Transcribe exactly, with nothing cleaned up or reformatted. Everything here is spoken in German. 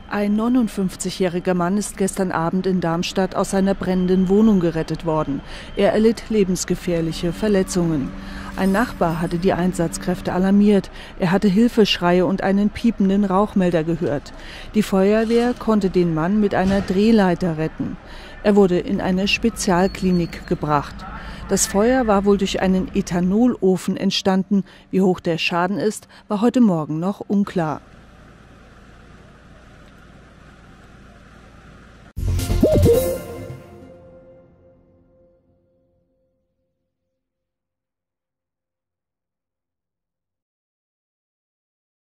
Ein neunundfünfzigjähriger Mann ist gestern Abend in Darmstadt aus seiner brennenden Wohnung gerettet worden. Er erlitt lebensgefährliche Verletzungen. Ein Nachbar hatte die Einsatzkräfte alarmiert. Er hatte Hilfeschreie und einen piependen Rauchmelder gehört. Die Feuerwehr konnte den Mann mit einer Drehleiter retten. Er wurde in eine Spezialklinik gebracht. Das Feuer war wohl durch einen Ethanolofen entstanden. Wie hoch der Schaden ist, war heute Morgen noch unklar.